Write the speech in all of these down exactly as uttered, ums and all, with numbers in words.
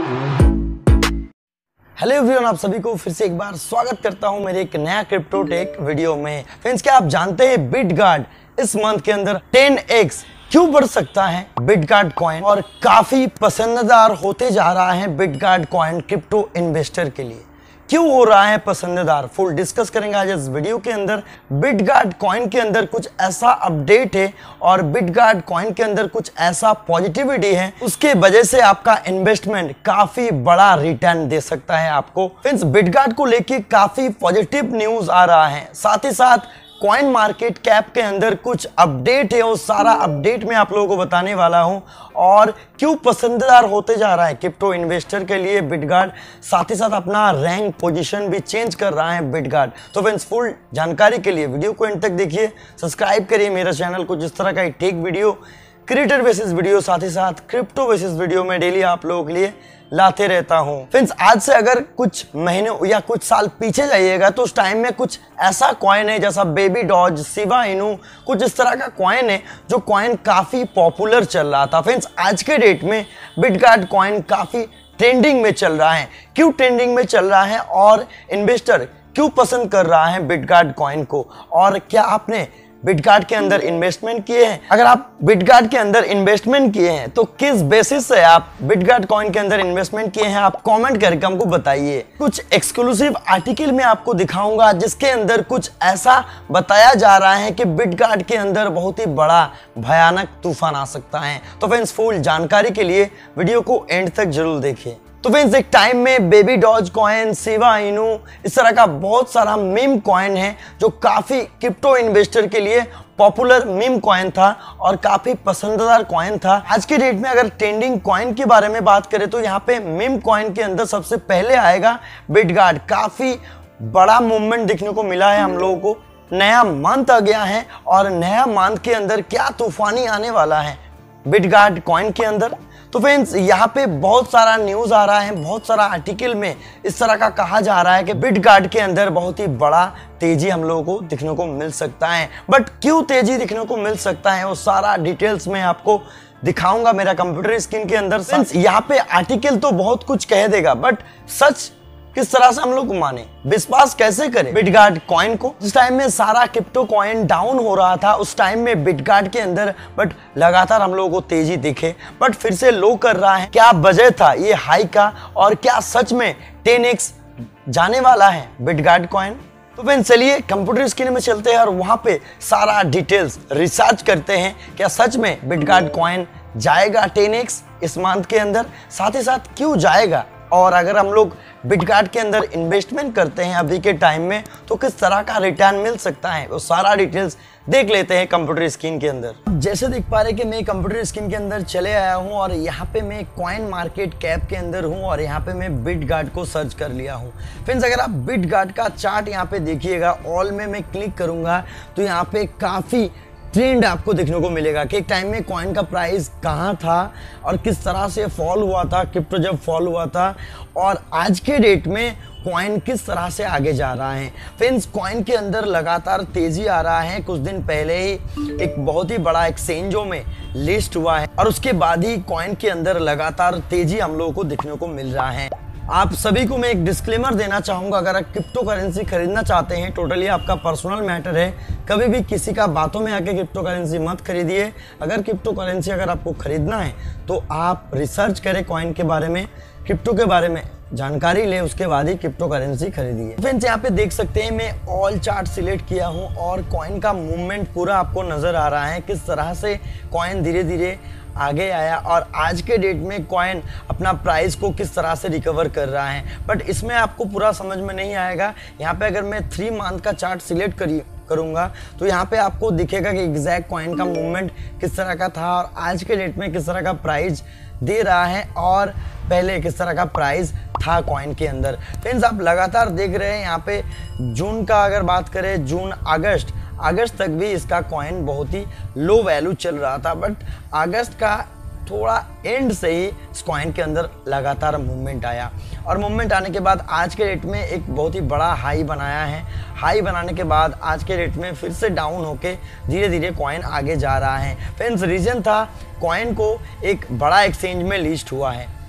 Hello everyone, आप सभी को फिर से एक बार स्वागत करता हूं मेरे एक नया क्रिप्टो टेक वीडियो में। फ्रेंड्स, क्या आप जानते हैं बिटगार्ड इस मंथ के अंदर टेन एक्स क्यों बढ़ सकता है बिटगार्ड कॉइन, और काफी पसंदीदार होते जा रहा है बिटगार्ड कॉइन क्रिप्टो इन्वेस्टर के लिए। क्यों हो रहा है पसंदीदार, फुल डिस्कस करेंगे आज इस वीडियो के अंदर। बिटगार्ड कॉइन के अंदर कुछ ऐसा अपडेट है और बिटगार्ड कॉइन के अंदर कुछ ऐसा पॉजिटिविटी है, उसके वजह से आपका इन्वेस्टमेंट काफी बड़ा रिटर्न दे सकता है आपको। फ्रेंड्स, बिटगार्ड को लेके काफी पॉजिटिव न्यूज आ रहा है, साथ ही साथ कॉइन मार्केट कैप के अंदर कुछ अपडेट है, वो सारा अपडेट मैं आप लोगों को बताने वाला हूं और क्यों पसंदीदार होते जा रहा है क्रिप्टो इन्वेस्टर के लिए बिटगार्ड। साथ ही साथ अपना रैंक पोजीशन भी चेंज कर रहा है बिटगार्ड। तो फ्रेंड्स, फुल जानकारी के लिए वीडियो को एंड तक देखिए, सब्सक्राइब करिए मेरा चैनल को। जिस तरह का एक tech video, creator basis video, साथ ही साथ क्रिप्टो बेसिस वीडियो में डेली आप लोगों के लिए लाते रहता हूं। फ्रेंड्स, आज से अगर कुछ महीनों या कुछ साल पीछे जाइएगा तो उस टाइम में कुछ ऐसा कॉइन है जैसा बेबी डॉज, शिबा इनू, कुछ इस तरह का कॉइन है जो कॉइन काफी पॉपुलर चल रहा था। फ्रेंड्स, आज के डेट में बिटगार्ड कॉइन काफी ट्रेंडिंग में चल रहा है। क्यों ट्रेंडिंग में चल रहा है और इन्वेस्टर क्यों पसंद कर रहा है बिटगार्ड कॉइन को, और क्या आपने बिटगार्ड के अंदर इन्वेस्टमेंट किए हैं? अगर आप बिटगार्ड के अंदर इन्वेस्टमेंट किए हैं तो किस बेसिस से आप बिटगार्ड कॉइन के अंदर इन्वेस्टमेंट किए हैं, आप कमेंट करके हमको बताइए। कुछ एक्सक्लूसिव आर्टिकल में आपको दिखाऊंगा जिसके अंदर कुछ ऐसा बताया जा रहा है कि बिटगार्ड के अंदर बहुत ही बड़ा भयानक तूफान आ सकता है। तो फ्रेंड्स, फुल जानकारी के लिए वीडियो को एंड तक जरूर देखिए। तो फ्रेंड्स, एक टाइम में baby doge coin, Shiba Inu, इस तरह का बहुत सारा मीम कॉइन है जो काफी क्रिप्टो इन्वेस्टर के लिए पॉपुलर मीम कॉइन था और काफी पसंदीदार कॉइन था। आज के डेट में अगर ट्रेंडिंग कॉइन के बारे में बात करें तो यहाँ पे मीम कॉइन के अंदर सबसे पहले आएगा बिटगार्ड। काफी बड़ा मूवमेंट देखने को मिला है हम लोगों को। नया मंथ आ गया है और नया मंथ के अंदर क्या तूफानी आने वाला है बिटगार्ड कॉइन के अंदर। तो फ्रेंड्स, यहाँ पे बहुत सारा न्यूज आ रहा है, बहुत सारा आर्टिकल में इस तरह का कहा जा रहा है कि बिटगार्ड के अंदर बहुत ही बड़ा तेजी हम लोगों को दिखने को मिल सकता है। बट क्यों तेजी दिखने को मिल सकता है वो सारा डिटेल्स में आपको दिखाऊंगा मेरा कंप्यूटर स्क्रीन के अंदर। फ्रेंड्स, यहाँ पे आर्टिकल तो बहुत कुछ कह देगा, बट सच किस तरह से हम लोग माने, विश्वास कैसे करें बिटगार्ड कॉइन को? जिस टाइम में सारा क्रिप्टो कॉइन डाउन हो रहा था उस टाइम में बिटगार्ड के अंदर बट लगातार हम लोगों को तेजी दिखे, बट फिर से लो कर रहा है। क्या वजह था ये हाई का, और क्या सच में टेन एक्स जाने वाला है बिटगार्ड कॉइन? तो फ्रेंड्स, चलिए कंप्यूटर स्क्रीन में चलते हैं और वहां पे सारा डिटेल्स रिसर्च करते हैं। क्या सच में बिटगार्ड कॉइन जाएगा टेन एक्स इस मंथ के अंदर? साथ ही साथ क्यों जाएगा, और अगर हम लोग बिटगार्ड के अंदर इन्वेस्टमेंट करते हैं अभी के टाइम में तो किस तरह का रिटर्न मिल सकता है, वो सारा डिटेल्स देख लेते हैं कंप्यूटर स्क्रीन के अंदर। जैसे देख पा रहे कि मैं कंप्यूटर स्क्रीन के अंदर चले आया हूं और यहाँ पे मैं कॉइन मार्केट कैप के अंदर हूं और यहाँ पे मैं बिटगार्ड को सर्च कर लिया हूं। फ्रेंड्स, अगर आप बिटगार्ड का चार्ट यहाँ पे देखिएगा, ऑल में मैं क्लिक करूंगा तो यहाँ पे काफी ट्रेंड आपको देखने को मिलेगा कि एक टाइम में कॉइन का प्राइस कहाँ था और किस तरह से फॉल हुआ था, क्रिप्टो जब फॉल हुआ था, और आज के डेट में कॉइन किस तरह से आगे जा रहा है। फ्रेंड्स, कॉइन के अंदर लगातार तेजी आ रहा है। कुछ दिन पहले ही एक बहुत ही बड़ा एक्सचेंजों में लिस्ट हुआ है और उसके बाद ही कॉइन के अंदर लगातार तेजी हम लोगों को देखने को मिल रहा है। आप सभी को मैं एक डिस्क्लेमर देना चाहूंगा, अगर आप क्रिप्टो करेंसी खरीदना चाहते हैं, टोटली आपका पर्सनल मैटर है, कभी भी किसी का बातों में आके क्रिप्टो करेंसी मत खरीदिए। अगर क्रिप्टो करेंसी अगर आपको खरीदना है तो आप रिसर्च करें कॉइन के बारे में, क्रिप्टो के बारे में जानकारी ले, उसके बाद ही क्रिप्टो करेंसी खरीदिए। फ्रेंड्स, यहाँ पे देख सकते हैं मैं ऑल चार्ट सिलेक्ट किया हूँ और कॉइन का मूवमेंट पूरा आपको नजर आ रहा है, किस तरह से कॉइन धीरे धीरे आगे आया और आज के डेट में कॉइन अपना प्राइस को किस तरह से रिकवर कर रहा है। बट इसमें आपको पूरा समझ में नहीं आएगा। यहाँ पे अगर मैं थ्री मंथ का चार्ट सिलेक्ट करी करूंगा तो यहाँ पे आपको दिखेगा कि एग्जैक्ट कॉइन का मूवमेंट किस तरह का था और आज के डेट में किस तरह का प्राइस दे रहा है और पहले किस तरह का प्राइस था कॉइन के अंदर। फ्रेंड्स, आप लगातार देख रहे हैं यहाँ पे जून का अगर बात करें, जून अगस्त अगस्त तक भी इसका कॉइन बहुत ही लो वैल्यू चल रहा था, बट अगस्त का थोड़ा एंड से ही इस कॉइन के अंदर लगातार मूवमेंट आया और मूवमेंट आने के बाद आज के रेट में एक बहुत ही बड़ा हाई बनाया है। हाई बनाने के बाद आज के रेट में फिर से डाउन होके धीरे धीरे कॉइन आगे जा रहा है। फ्रेंड्स, रीजन था कॉइन को एक बड़ा एक्सचेंज में लिस्ट हुआ है।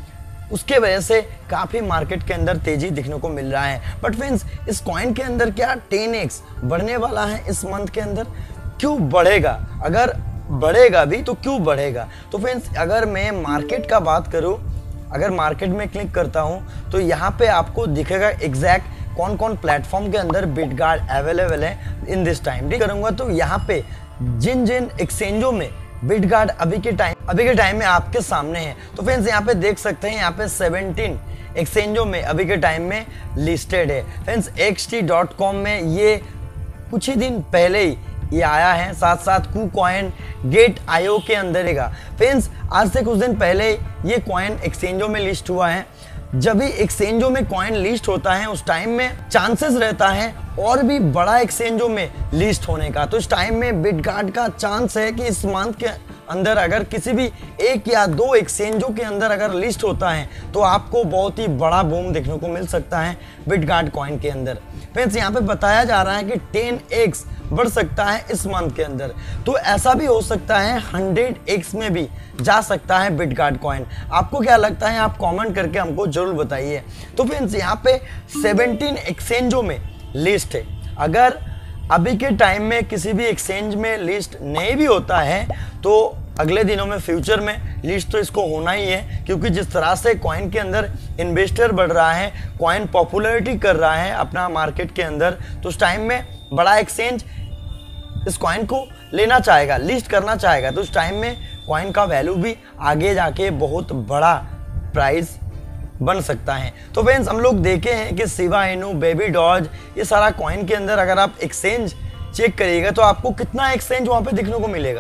उसके वजह से काफ़ी मार्केट के अंदर तेजी दिखने को मिल रहा है। बट फ्रेंड्स, इस कॉइन के अंदर क्या टेन एक्स बढ़ने वाला है इस मंथ के अंदर? क्यों बढ़ेगा? अगर बढ़ेगा भी तो क्यों बढ़ेगा? तो फ्रेंड्स, अगर मैं मार्केट का बात करूं, अगर मार्केट में क्लिक करता हूं तो यहाँ पे आपको दिखेगा एग्जैक्ट कौन कौन प्लेटफॉर्म के अंदर बिटगार्ड अवेलेबल है इन दिस टाइम। ठीक करूँगा तो यहाँ पे जिन जिन एक्सचेंजों में बिटगार्ड अभी के टाइम अभी के टाइम में आपके सामने है, तो फ्रेंड्स यहाँ पे देख सकते हैं यहाँ पे सेवनटीन एक्सचेंजों में अभी के टाइम में लिस्टेड है। Friends, X T dot com में ये कुछ ही दिन पहले ही ये आया है, साथ साथ कू कॉइन गेट आयो के अंदर रहेगा। फ्रेंड्स, आज से कुछ दिन पहले ये कॉइन एक्सचेंजों में लिस्ट हुआ है। जब भी एक्सचेंजों में कॉइन लिस्ट होता है उस टाइम में चांसेस रहता है और भी बड़ा एक्सचेंजों में लिस्ट होने का। तो इस टाइम में बिटगार्ड का चांस है कि इस मंथ के अंदर अगर किसी भी एक या दो एक्सचेंजों के अंदर अगर लिस्ट होता है तो आपको बहुत ही बड़ा बूम देखने को मिल सकता है बिटगार्ड कॉइन के अंदर। फ्रेंड्स, यहाँ पे बताया जा रहा है कि टेन एक्स बढ़ सकता है इस मंथ के अंदर, तो ऐसा भी हो सकता है हंड्रेड एक्स में भी जा सकता है बिटगार्ड कॉइन। आपको क्या लगता है? आप कमेंट करके हमको जरूर बताइए। तो फ्रेंड्स, यहाँ पे सेवनटीन एक्सचेंजों में लिस्ट है। अगर अभी के टाइम में किसी भी एक्सचेंज में लिस्ट नहीं भी होता है तो अगले दिनों में फ्यूचर में लिस्ट तो इसको होना ही है, क्योंकि जिस तरह से कॉइन के अंदर इन्वेस्टर बढ़ रहा है, कॉइन पॉपुलैरिटी कर रहा है अपना मार्केट के अंदर, तो उस टाइम में बड़ा एक्सचेंज इस कॉइन को लेना चाहेगा, लिस्ट करना चाहेगा, तो उस टाइम में कॉइन का वैल्यू भी आगे जाके बहुत बड़ा प्राइस बन सकता है। तो फ्रेंड्स, हम लोग देखे हैं कि शिबा इनू, बेबी डॉज, ये सारा कॉइन के अंदर अगर आप एक्सचेंज चेक करिएगा तो आपको कितना एक्सचेंज वहाँ पे देखने को मिलेगा।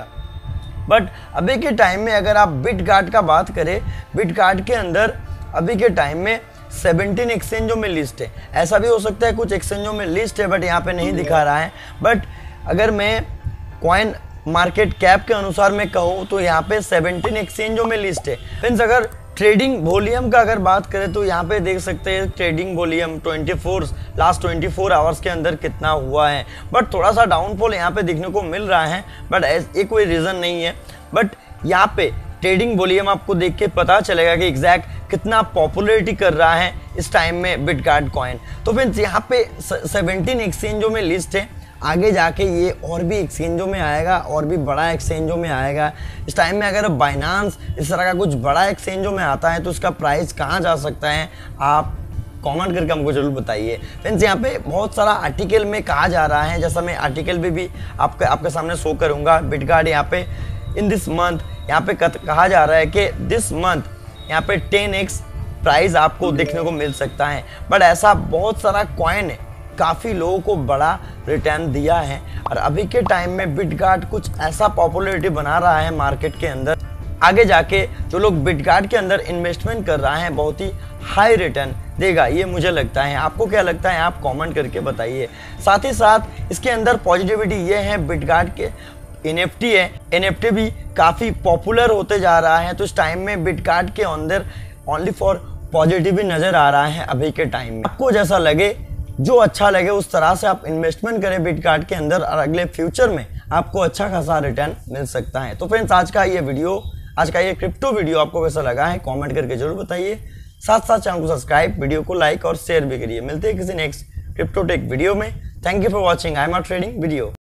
बट अभी के टाइम में अगर आप बिटगार्ड का बात करें, बिटगार्ड के अंदर अभी के टाइम में सेवनटीन एक्सचेंजों में लिस्ट है। ऐसा भी हो सकता है कुछ एक्सचेंजों में लिस्ट है बट यहाँ पे नहीं दिखा रहा है। बट अगर मैं कॉइन मार्केट कैप के अनुसार मैं कहूँ तो यहाँ पे सेवनटीन एक्सचेंजों में लिस्ट है। फ्रेंड्स, अगर ट्रेडिंग वॉल्यूम का अगर बात करें तो यहाँ पे देख सकते हैं ट्रेडिंग वॉल्यूम चौबीस लास्ट चौबीस आवर्स के अंदर कितना हुआ है। बट थोड़ा सा डाउनफॉल यहाँ पे देखने को मिल रहा है, बट ये कोई रीज़न नहीं है। बट यहाँ पे ट्रेडिंग वॉल्यूम आपको देख के पता चलेगा कि एग्जैक्ट कितना पॉपुलैरिटी कर रहा है इस टाइम में बिटगार्ड कॉइन। तो फ्रेंड्स, यहाँ पे सेवनटीन एक्सचेंजों में लिस्ट है, आगे जाके ये और भी एक्सचेंजों में आएगा और भी बड़ा एक्सचेंजों में आएगा। इस टाइम में अगर बाइनांस इस तरह का कुछ बड़ा एक्सचेंजों में आता है तो उसका प्राइस कहाँ जा सकता है, आप कमेंट करके हमको जरूर बताइए। फ्रेंड्स, यहाँ पे बहुत सारा आर्टिकल में कहा जा रहा है, जैसा मैं आर्टिकल भी भी आपके आपके सामने शो करूँगा। बिटगार्ड यहाँ पे इन दिस मंथ यहाँ पे कहा जा रहा है कि दिस मंथ यहाँ पे टेन एक्स प्राइस आपको देखने को मिल सकता है। बट ऐसा बहुत सारा कॉइन है, काफ़ी लोगों को बड़ा रिटर्न दिया है और अभी के टाइम में बिटगार्ड कुछ ऐसा पॉपुलैरिटी बना रहा है मार्केट के अंदर, आगे जाके जो लोग बिटगार्ड के अंदर इन्वेस्टमेंट कर रहा है बहुत ही हाई रिटर्न देगा, ये मुझे लगता है। आपको क्या लगता है? आप कमेंट करके बताइए। साथ ही साथ इसके अंदर पॉजिटिविटी ये है, बिटगार्ड के एनएफटी है, एनएफटी भी काफ़ी पॉपुलर होते जा रहा है। तो इस टाइम में बिटगार्ड के अंदर ओनली फॉर पॉजिटिव नज़र आ रहा है अभी के टाइम में। आपको जैसा लगे, जो अच्छा लगे उस तरह से आप इन्वेस्टमेंट करें बिटगार्ड के अंदर और अगले फ्यूचर में आपको अच्छा खासा रिटर्न मिल सकता है। तो फ्रेंड्स, आज का ये वीडियो आज का ये क्रिप्टो वीडियो आपको कैसा लगा है कमेंट करके जरूर बताइए। साथ साथ चैनल को सब्सक्राइब, वीडियो को लाइक और शेयर भी करिए। मिलते हैं किसी नेक्स्ट क्रिप्टो टेक वीडियो में। Thank you for watching I am trading video.